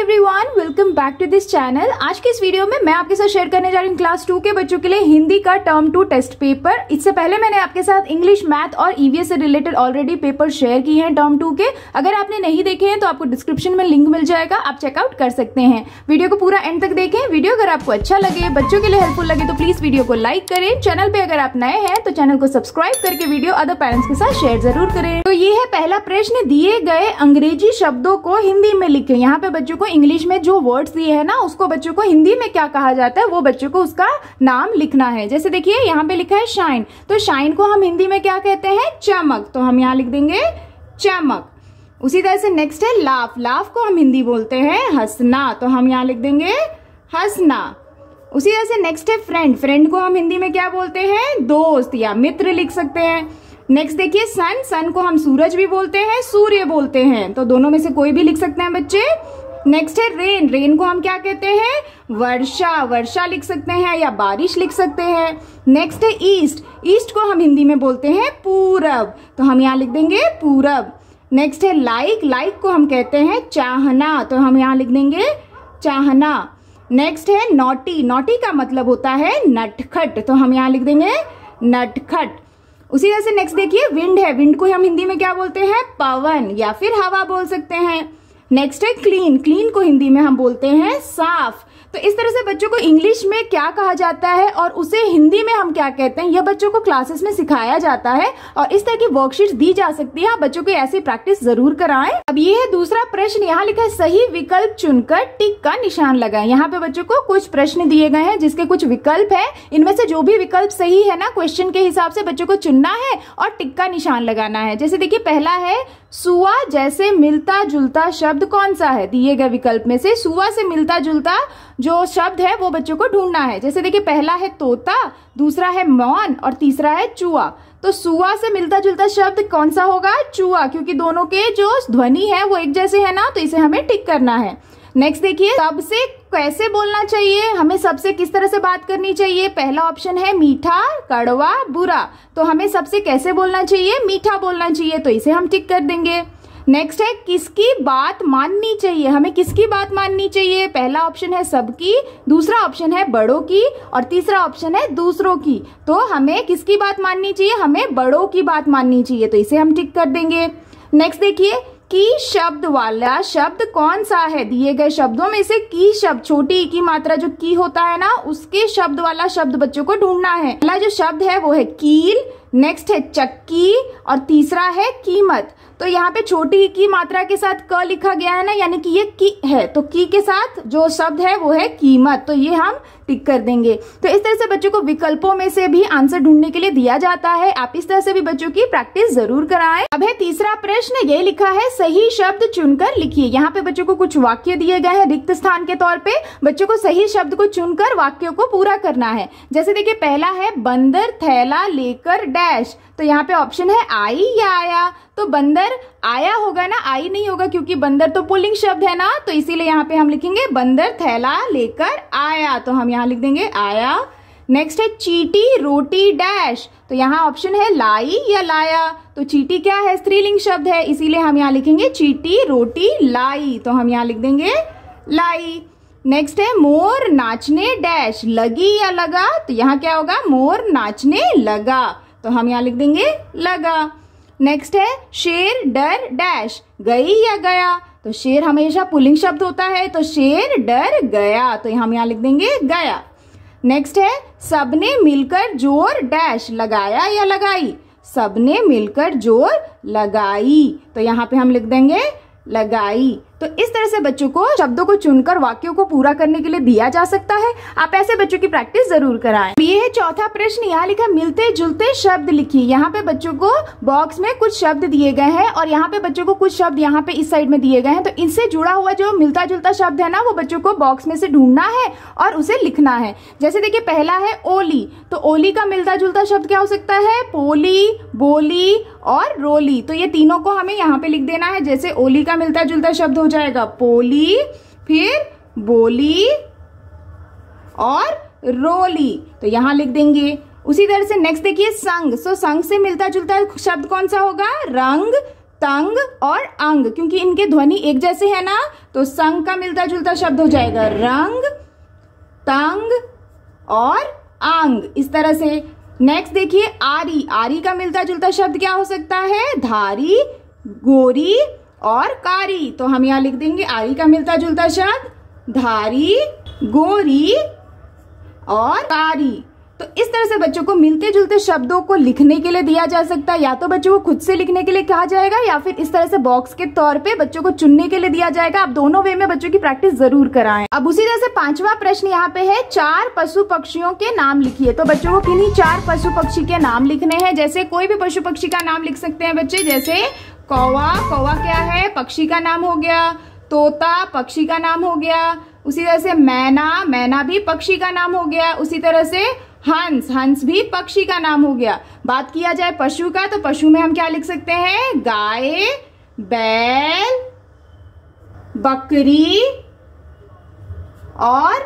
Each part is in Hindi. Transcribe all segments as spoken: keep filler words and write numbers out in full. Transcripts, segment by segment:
Everyone, welcome back to this channel. आज के इस वीडियो में मैं आपके साथ शेयर करने जा रही हूँ क्लास टू के बच्चों के लिए हिंदी का टर्म टू टेस्ट पेपर। इससे पहले मैंने आपके साथ इंग्लिश, मैथ और ईवीएस से रिलेटेड ऑलरेडी पेपर शेयर किए हैं टर्म टू के। अगर आपने नहीं देखे हैं तो आपको डिस्क्रिप्शन में लिंक मिल जाएगा, आप चेकआउट कर सकते हैं। वीडियो को पूरा एंड तक देखें। वीडियो अगर आपको अच्छा लगे, बच्चों के लिए हेल्पफुल लगे तो प्लीज वीडियो को लाइक करें। चैनल पे अगर आप नए हैं तो चैनल को सब्सक्राइब करके वीडियो अदर पेरेंट्स के साथ शेयर जरूर करें। तो ये है पहला प्रश्न, दिए गए अंग्रेजी शब्दों को हिंदी में लिखें। यहाँ पे बच्चों को इंग्लिश में जो वर्ड्स दिए हैं ना, उसको बच्चों को हिंदी में क्या कहा जाता है वो बच्चों को उसका नाम लिखना है। जैसे देखिए यहाँ पे लिखा है शाइन, तो शाइन को हम हिंदी में क्या कहते हैं? चमक। तो हम यहाँ लिख देंगे चमक। उसी तरह से नेक्स्ट है लाफ। लाफ को हम हिंदी बोलते हैं हंसना, तो हम यहाँ लिख देंगे हंसना। उसी तरह से नेक्स्ट है फ्रेंड। फ्रेंड को हम हिंदी में क्या बोलते हैं? दोस्त या मित्र लिख सकते हैं। नेक्स्ट देखिए सन। सन को हम सूरज भी बोलते हैं, सूर्य बोलते हैं, तो दोनों में से कोई भी लिख सकते हैं बच्चे। नेक्स्ट है रेन। रेन को हम क्या कहते हैं? वर्षा। वर्षा लिख सकते हैं या बारिश लिख सकते हैं। नेक्स्ट है ईस्ट। ईस्ट को हम हिंदी में बोलते हैं पूरब, तो हम यहाँ लिख देंगे पूरब। नेक्स्ट है लाइक। लाइक को हम कहते हैं चाहना, तो हम यहाँ लिख देंगे चाहना। नेक्स्ट है नॉटी। नॉटी का मतलब होता है नटखट, तो हम यहाँ लिख देंगे नटखट। उसी तरह से नेक्स्ट देखिए विंड है। विंड को हम हिंदी में क्या बोलते हैं? पवन या फिर हवा बोल सकते हैं। नेक्स्ट है क्लीन। क्लीन को हिंदी में हम बोलते हैं साफ। तो इस तरह से बच्चों को इंग्लिश में क्या कहा जाता है और उसे हिंदी में हम क्या कहते हैं, यह बच्चों को क्लासेस में सिखाया जाता है और इस तरह की वर्कशीट्स दी जा सकती है। आप बच्चों को ऐसी प्रैक्टिस जरूर कराएं। अब ये है दूसरा प्रश्न। यहाँ लिखा है सही विकल्प चुनकर टिक का निशान लगाएं। यहाँ पे बच्चों को कुछ प्रश्न दिए गए हैं जिसके कुछ विकल्प है। इनमें से जो भी विकल्प सही है ना, क्वेश्चन के हिसाब से बच्चों को चुनना है और टिक का निशान लगाना है। जैसे देखिए पहला है सुआ जैसे मिलता जुलता शब्द कौन सा है? दिए गए विकल्प में से सुआ से मिलता जुलता जो शब्द है वो बच्चों को ढूंढना है। जैसे देखिए पहला है तोता, दूसरा है मौन और तीसरा है चूहा। तो सुआ से मिलता जुलता शब्द कौन सा होगा? चूहा, क्योंकि दोनों के जो ध्वनि है वो एक जैसे है ना, तो इसे हमें टिक करना है। नेक्स्ट देखिए सबसे कैसे बोलना चाहिए, हमें सबसे किस तरह से बात करनी चाहिए? पहला ऑप्शन है मीठा, कड़वा, बुरा, तो हमें सबसे कैसे बोलना चाहिए? मीठा बोलना चाहिए, तो इसे हम टिक कर देंगे। नेक्स्ट है किसकी बात माननी चाहिए, हमें किसकी बात माननी चाहिए? पहला ऑप्शन है सबकी, दूसरा ऑप्शन है बड़ों की और तीसरा ऑप्शन है दूसरों की। तो हमें किसकी बात माननी चाहिए? हमें बड़ों की बात माननी चाहिए, तो इसे हम टिक कर देंगे। नेक्स्ट देखिए की शब्द वाला शब्द कौन सा है? दिए गए शब्दों में से की शब्द, छोटी ई की मात्रा जो की होता है ना, उसके शब्द वाला शब्द बच्चों को ढूंढना है। पहला जो शब्द है वो है कील, नेक्स्ट है चक्की और तीसरा है कीमत। तो यहाँ पे छोटी ई की मात्रा के साथ क लिखा गया है ना, यानी कि ये की है, तो की के साथ जो शब्द है वो है कीमत, तो ये हम टिक कर देंगे। तो इस तरह से बच्चों को विकल्पों में से भी आंसर ढूंढने के लिए दिया जाता है। आप इस तरह से भी बच्चों की प्रैक्टिस जरूर कराएं। अब है तीसरा प्रश्न, ये लिखा है सही शब्द चुनकर लिखिए। यहाँ पे बच्चों को कुछ वाक्य दिए गए हैं रिक्त स्थान के तौर पे, बच्चों को सही शब्द को चुनकर वाक्यों को पूरा करना है। जैसे देखिए पहला है बंदर थैला लेकर डैश, तो यहाँ पे ऑप्शन है आई या आया। तो बंदर आया होगा ना, आई नहीं होगा, क्योंकि बंदर तो पुल्लिंग शब्द है ना, तो इसीलिए यहाँ पे हम लिखेंगे बंदर थैला लेकर आया, तो हम यहाँ लिख देंगे आया। नेक्स्ट है चीटी रोटी डैश, तो यहाँ ऑप्शन है लाई या लाया। तो चीटी क्या है? स्त्रीलिंग शब्द है, इसीलिए हम यहाँ लिखेंगे चीटी रोटी लाई, तो हम यहाँ लिख देंगे लाई। नेक्स्ट है मोर नाचने डैश, लगी या लगा, तो यहाँ क्या होगा? मोर नाचने लगा, तो हम यहाँ लिख देंगे लगा। नेक्स्ट है शेर डर डैश, गई या गया, तो शेर हमेशा पुल्लिंग शब्द होता है, तो शेर डर गया, तो हम यहाँ लिख देंगे गया। नेक्स्ट है सबने मिलकर जोर डैश, लगाया या लगाई, सबने मिलकर जोर लगाई, तो यहाँ पे हम लिख देंगे लगाई। तो इस तरह से बच्चों को शब्दों को चुनकर वाक्यों को पूरा करने के लिए दिया जा सकता है। आप ऐसे बच्चों की प्रैक्टिस जरूर कराएं। ये है चौथा प्रश्न, यहाँ लिखा मिलते जुलते शब्द लिखिए। यहाँ पे बच्चों को बॉक्स में कुछ शब्द दिए गए हैं और यहाँ पे बच्चों को कुछ शब्द यहाँ पे इस साइड में दिए गए हैं, तो इनसे जुड़ा हुआ जो मिलता जुलता शब्द है ना, वो बच्चों को बॉक्स में से ढूंढना है और उसे लिखना है। जैसे देखिए पहला है ओली, तो ओली का मिलता जुलता शब्द क्या हो सकता है? पोली, बोली और रोली, तो ये तीनों को हमें यहाँ पे लिख देना है। जैसे ओली का मिलता जुलता शब्द हो जाएगा पोली, फिर बोली और रोली, तो यहाँ लिख देंगे। उसी तरह से नेक्स्ट देखिए संग, सो संग से मिलता जुलता शब्द कौन सा होगा? रंग, तंग और अंग, क्योंकि इनके ध्वनि एक जैसे है ना, तो संग का मिलता जुलता शब्द हो जाएगा रंग, तंग और अंग, इस तरह से। नेक्स्ट देखिए आरी, आरी का मिलता जुलता शब्द क्या हो सकता है, धारी, गोरी और कारी। तो हम यहाँ लिख देंगे आरी का मिलता जुलता शब्द धारी, गोरी और कारी। तो इस तरह से बच्चों को मिलते जुलते शब्दों को लिखने के लिए दिया जा सकता है, या तो बच्चों को खुद से लिखने के लिए कहा जाएगा या फिर इस तरह से बॉक्स के तौर पे बच्चों को चुनने के लिए दिया जाएगा। आप दोनों वे में बच्चों की प्रैक्टिस जरूर कराएं। अब उसी तरह से पांचवा प्रश्न यहाँ पे है, चार पशु पक्षियों के नाम लिखिए। तो बच्चों को किन्हीं चार पशु पक्षी के नाम लिखने हैं। जैसे कोई भी पशु पक्षी का नाम लिख सकते हैं बच्चे, जैसे कौवा, कौवा क्या है, पक्षी का नाम हो गया। तोता पक्षी का नाम हो गया। उसी तरह से मैना, मैना भी पक्षी का नाम हो गया। उसी तरह से हंस, हंस भी पक्षी का नाम हो गया। बात किया जाए पशु का, तो पशु में हम क्या लिख सकते हैं, गाय, बैल, बकरी और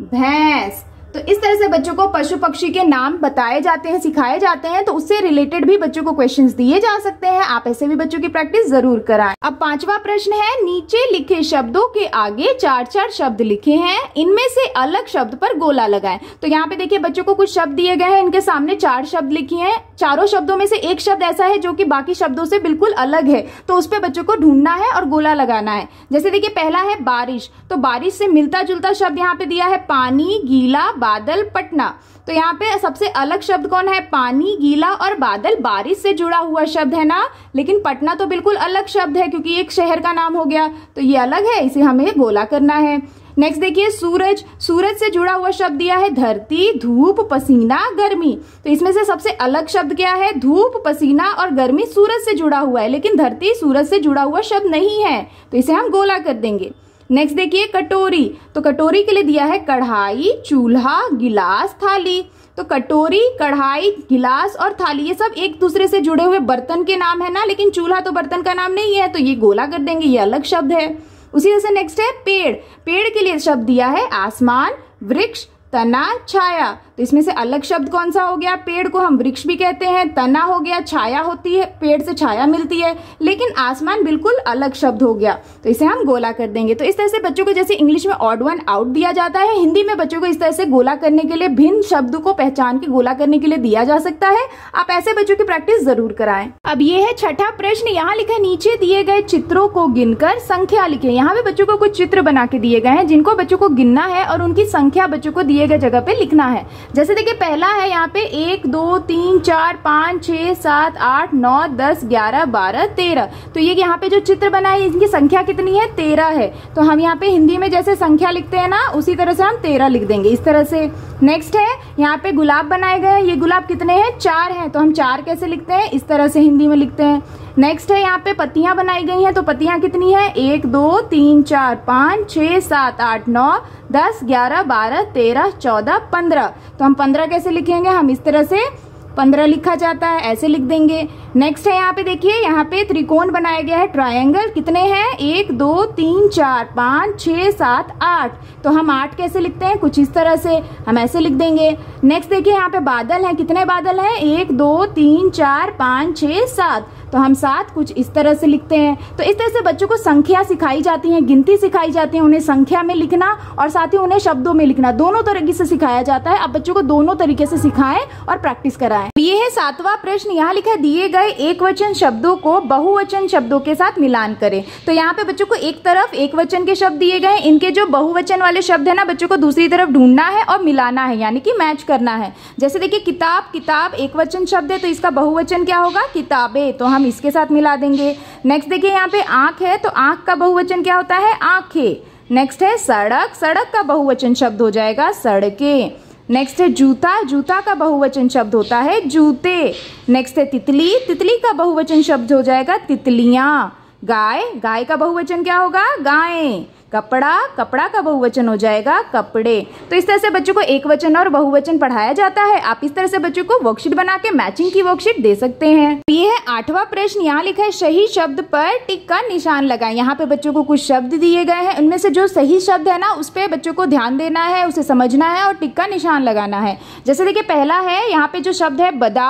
भैंस। तो इस तरह से बच्चों को पशु पक्षी के नाम बताए जाते हैं, सिखाए जाते हैं। तो उससे रिलेटेड भी बच्चों को क्वेश्चंस दिए जा सकते हैं। आप ऐसे भी बच्चों की प्रैक्टिस जरूर कराएं। अब पांचवा प्रश्न है, नीचे लिखे शब्दों के आगे चार चार शब्द लिखे हैं, इनमें से अलग शब्द पर गोला लगाएं। तो यहाँ पे देखिए बच्चों को कुछ शब्द दिए गए हैं, इनके सामने चार शब्द लिखे हैं। चारों शब्दों में से एक शब्द ऐसा है जो कि बाकी शब्दों से बिल्कुल अलग है, तो उस पर बच्चों को ढूंढना है और गोला लगाना है। जैसे देखिए पहला है बारिश, तो बारिश से मिलता जुलता शब्द यहाँ पे दिया है पानी, गीला, बादल, पटना। तो यहाँ पे सबसे अलग शब्द कौन है, पानी, गीला और बादल बारिश से जुड़ा हुआ शब्द है ना। लेकिन पटना तो बिल्कुल अलग शब्द है क्योंकि एक शहर का नाम हो गया, तो ये अलग है, इसे हमें गोला करना है। नेक्स्ट देखिए सूरज, सूरज से जुड़ा हुआ शब्द दिया है धरती, धूप, पसीना, गर्मी। तो इसमें से सबसे अलग शब्द क्या है, धूप, पसीना और गर्मी सूरज से जुड़ा हुआ है, लेकिन धरती सूरज से जुड़ा हुआ शब्द नहीं है, तो इसे हम गोला कर देंगे। नेक्स्ट देखिए कटोरी, तो कटोरी के लिए दिया है कढ़ाई, चूल्हा, गिलास, थाली। तो कटोरी, कढ़ाई, गिलास और थाली ये सब एक दूसरे से जुड़े हुए बर्तन के नाम है ना, लेकिन चूल्हा तो बर्तन का नाम नहीं है, तो ये गोला कर देंगे, ये अलग शब्द है। उसी तरह से नेक्स्ट है पेड़, पेड़ के लिए शब्द दिया है आसमान, वृक्ष, तना, छाया। तो इसमें से अलग शब्द कौन सा हो गया, पेड़ को हम वृक्ष भी कहते हैं, तना हो गया, छाया होती है, पेड़ से छाया मिलती है, लेकिन आसमान बिल्कुल अलग शब्द हो गया, तो इसे हम गोला कर देंगे। तो इस तरह से बच्चों को जैसे इंग्लिश में ऑड वन आउट दिया जाता है, हिंदी में बच्चों को इस तरह से गोला करने के लिए भिन्न शब्द को पहचान के गोला करने के लिए दिया जा सकता है। आप ऐसे बच्चों की प्रैक्टिस जरूर कराएं। अब ये है छठा प्रश्न, यहाँ लिखा है नीचे दिए गए चित्रों को गिनकर संख्या लिखे। यहाँ पे बच्चों को कुछ चित्र बना के दिए गए हैं जिनको बच्चों को गिनना है और उनकी संख्या बच्चों को दिए गए जगह पे लिखना है। जैसे देखिए पहला है यहाँ पे एक, दो, तीन, चार, पाँच, छह, सात, आठ, नौ, दस, ग्यारह, बारह, तेरह। तो ये यहाँ पे जो चित्र बना है इनकी संख्या कितनी है, तेरह है। तो हम यहाँ पे हिंदी में जैसे संख्या लिखते हैं ना, उसी तरह से हम तेरह लिख देंगे इस तरह से। नेक्स्ट है यहाँ पे गुलाब बनाए गए हैं, ये गुलाब कितने हैं, चार हैं, तो हम चार कैसे लिखते हैं, इस तरह से हिंदी में लिखते हैं। नेक्स्ट है यहाँ पे पत्तियां बनाई गई हैं, तो पत्तियां कितनी है, एक, दो, तीन, चार, पाँच, छः, सात, आठ, नौ, दस, ग्यारह, बारह, तेरह, चौदह, पंद्रह। तो हम पंद्रह कैसे लिखेंगे, हम इस तरह से पंद्रह लिखा जाता है, ऐसे लिख देंगे। नेक्स्ट है यहाँ पे देखिए, यहाँ पे त्रिकोण बनाया गया है, ट्रायंगल, कितने हैं, एक, दो, तीन, चार, पाँच, छः, सात, आठ। तो हम आठ कैसे लिखते हैं, कुछ इस तरह से, हम ऐसे लिख देंगे। नेक्स्ट देखिए यहाँ पे बादल हैं, कितने बादल हैं, एक, दो, तीन, चार, पाँच, छः, सात। तो हम सात कुछ इस तरह से लिखते हैं। तो इस तरह से बच्चों को संख्या सिखाई जाती है, गिनती सिखाई जाती है, उन्हें संख्या में लिखना और साथ ही उन्हें शब्दों में लिखना, दोनों तरीके से सिखाया जाता है। आप बच्चों को दोनों तरीके से सिखाएं और प्रैक्टिस कराएं। ये है सातवां प्रश्न, यहाँ लिखा है दिए गए एक वचन शब्दों को बहुवचन शब्दों के साथ मिलान करें। तो यहाँ पे बच्चों को एक तरफ एक वचन के शब्द दिए गए, इनके जो बहुवचन वाले शब्द है ना बच्चों को दूसरी तरफ ढूंढना है और मिलाना है, यानी कि मैच करना है। जैसे देखिए किताब, किताब एक वचन शब्द है, तो इसका बहुवचन क्या होगा, किताबें, तो हम इसके साथ मिला देंगे। नेक्स्ट देखिए यहाँ पे आंख है, तो आंख का बहुवचन क्या होता है, आंखें। नेक्स्ट है सड़क, सड़क का बहुवचन शब्द हो जाएगा सड़कें। नेक्स्ट है जूता, जूता का बहुवचन शब्द होता है जूते। नेक्स्ट है तितली, तितली का बहुवचन शब्द हो जाएगा तितलियां। गाय, गाय का बहुवचन क्या होगा, गायें। कपड़ा, कपड़ा का बहुवचन हो जाएगा कपड़े। तो इस तरह से बच्चों को एक वचन और बहुवचन पढ़ाया जाता है। आप इस तरह से बच्चों को वर्कशीट बना के मैचिंग की वर्कशीट दे सकते हैं। ये है आठवां प्रश्न, यहाँ लिखा है सही शब्द पर टिक का निशान लगाएं। यहाँ पे बच्चों को कुछ शब्द दिए गए हैं, उनमें से जो सही शब्द है ना उस पर बच्चों को ध्यान देना है, उसे समझना है और टिक का निशान लगाना है। जैसे देखिए पहला है यहाँ पे जो शब्द है बदाल,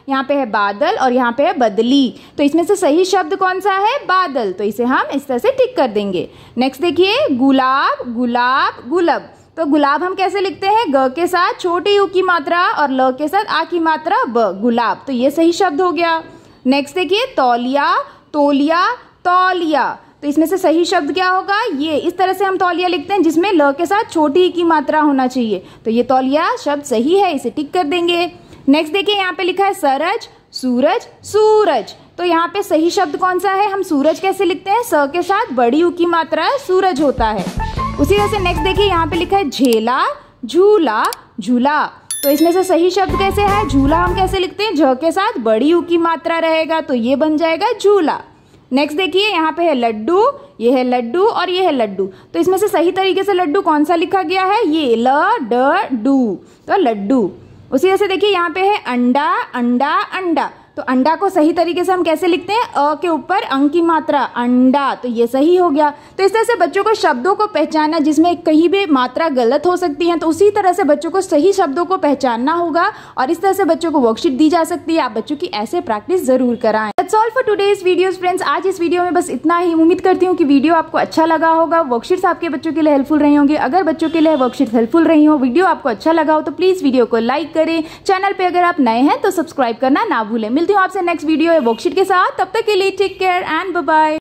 यहाँ पे है बादल और यहाँ पे है बदली। तो इसमें से सही शब्द कौन सा है? बादल। तो इसे हम इस तरह से टिक कर देंगे। नेक्स्ट देखिए गुलाब, गुलाब, गुलब। तो गुलाब हम कैसे लिखते हैं? ग के साथ छोटी यू की मात्रा और ल के साथ आ की मात्रा ब, गुलाब। तो ये सही शब्द हो गया। नेक्स्ट देखिए तौलिया, तौलिया, तौलिया। तो इसमें से सही शब्द क्या होगा? ये इस तरह से हम तौलिया लिखते हैं जिसमें ल के साथ छोटी ई की मात्रा होना चाहिए। तो ये तौलिया शब्द सही है, इसे टिक कर देंगे। नेक्स्ट देखिए यहाँ पे लिखा है सरज, सूरज, सूरज। तो यहाँ पे सही शब्द कौन सा है? हम सूरज कैसे लिखते हैं? स के साथ बड़ी यू की मात्रा सूरज होता है। उसी तरह से नेक्स्ट देखिए यहाँ पे लिखा है झेला, झूला, झूला। तो इसमें से सही शब्द कैसे है? झूला हम कैसे लिखते हैं? झ के साथ बड़ी यू की मात्रा रहेगा, तो ये बन जाएगा झूला। नेक्स्ट देखिए यहाँ पे है लड्डू, ये है लड्डू और ये है लड्डू। तो इसमें से सही तरीके से लड्डू कौन सा लिखा गया है? ये ल ड डू, तो लड्डू। उसी तरह से देखिए यहाँ पे है अंडा, अंडा, अंडा। तो अंडा को सही तरीके से हम कैसे लिखते हैं? अ के ऊपर अंक की मात्रा, अंडा। तो ये सही हो गया। तो इस तरह से बच्चों को शब्दों को पहचानना जिसमें कहीं भी मात्रा गलत हो सकती है, तो उसी तरह से बच्चों को सही शब्दों को पहचानना होगा और इस तरह से बच्चों को वर्कशीट दी जा सकती है। आप बच्चों की ऐसे प्रैक्टिस जरूर कराएं। That's all for today's videos friends. आज इस वीडियो में बस इतना ही। उम्मीद करती हूँ कि वीडियो आपको अच्छा लगा होगा, वर्कशीट्स आपके बच्चों के लिए हेल्पफुल रही होंगी। अगर बच्चों के लिए वर्कशीट हेल्पफुल रही हो, वीडियो आपको अच्छा लगा हो, तो प्लीज वीडियो को लाइक करें। चैनल पे अगर आप नए हैं तो सब्सक्राइब करना ना भूलें। मिलती हूँ आपसे नेक्स्ट वीडियो या वर्कशीट के साथ। तब तक के लिए take care and bye bye.